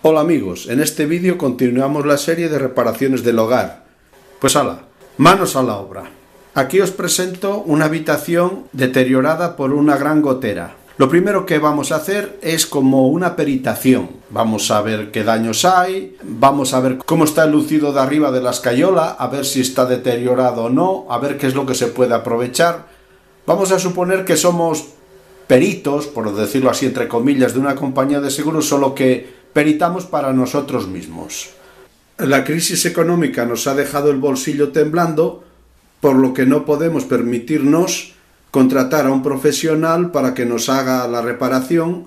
Hola amigos, en este vídeo continuamos la serie de reparaciones del hogar. Pues hala, manos a la obra. Aquí os presento una habitación deteriorada por una gran gotera. Lo primero que vamos a hacer es como una peritación. Vamos a ver qué daños hay, vamos a ver cómo está el lucido de arriba de la escayola, a ver si está deteriorado o no, a ver qué es lo que se puede aprovechar. Vamos a suponer que somos peritos, por decirlo así entre comillas, de una compañía de seguros, solo que peritamos para nosotros mismos. La crisis económica nos ha dejado el bolsillo temblando, por lo que no podemos permitirnos contratar a un profesional para que nos haga la reparación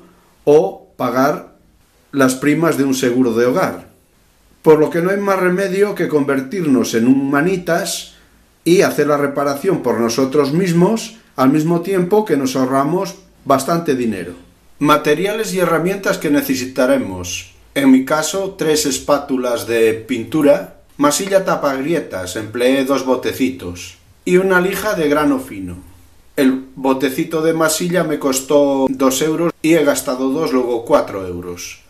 o pagar las primas de un seguro de hogar. Por lo que no hay más remedio que convertirnos en un manitas y hacer la reparación por nosotros mismos, al mismo tiempo que nos ahorramos bastante dinero. Materiales y herramientas que necesitaremos. En mi caso, 3 espátulas de pintura, masilla tapagrietas, empleé 2 botecitos y una lija de grano fino. El botecito de masilla me costó 2 euros y he gastado 2, luego 4 euros.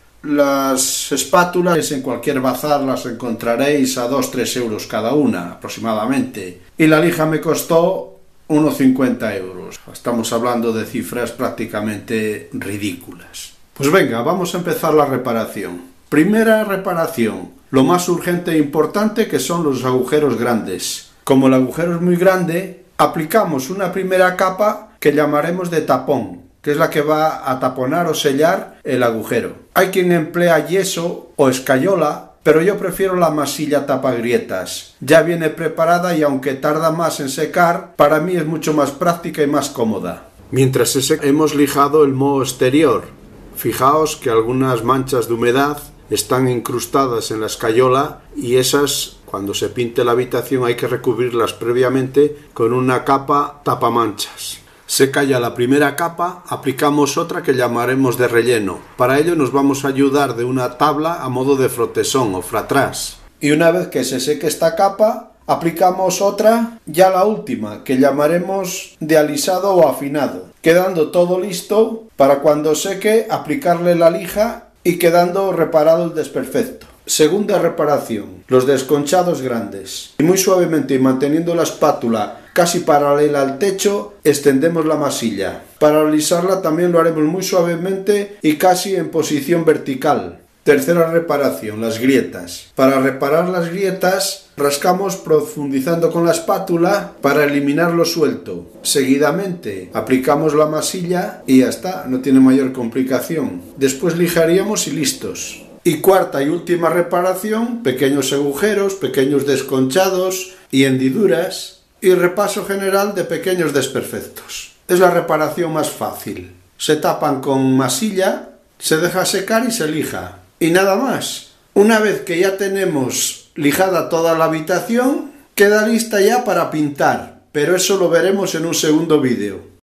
Las espátulas en cualquier bazar las encontraréis a 2-3 euros cada una aproximadamente. Y la lija me costó unos 50 euros. Estamos hablando de cifras prácticamente ridículas. Pues venga, vamos a empezar la reparación. Primera reparación. Lo más urgente e importante que son los agujeros grandes. Como el agujero es muy grande, aplicamos una primera capa que llamaremos de tapón, que es la que va a taponar o sellar el agujero. Hay quien emplea yeso o escayola, pero yo prefiero la masilla tapagrietas. Ya viene preparada y aunque tarda más en secar, para mí es mucho más práctica y más cómoda. Mientras se seca, hemos lijado el moho exterior. Fijaos que algunas manchas de humedad están incrustadas en la escayola y esas, cuando se pinte la habitación, hay que recubrirlas previamente con una capa tapamanchas. Seca ya la primera capa, aplicamos otra que llamaremos de relleno. Para ello nos vamos a ayudar de una tabla a modo de frotesón o fratrás. Y una vez que se seque esta capa, aplicamos otra, ya la última, que llamaremos de alisado o afinado, quedando todo listo para cuando seque aplicarle la lija y quedando reparado el desperfecto. Segunda reparación, los desconchados grandes. Y muy suavemente y manteniendo la espátula casi paralela al techo, extendemos la masilla. Para alisarla también lo haremos muy suavemente y casi en posición vertical. Tercera reparación, las grietas. Para reparar las grietas, rascamos profundizando con la espátula para eliminar lo suelto. Seguidamente, aplicamos la masilla y ya está, no tiene mayor complicación. Después lijaríamos y listos. Y cuarta y última reparación, pequeños agujeros, pequeños desconchados y hendiduras y repaso general de pequeños desperfectos. Es la reparación más fácil. Se tapan con masilla, se deja secar y se lija. Y nada más. Una vez que ya tenemos lijada toda la habitación, queda lista ya para pintar, pero eso lo veremos en un segundo vídeo.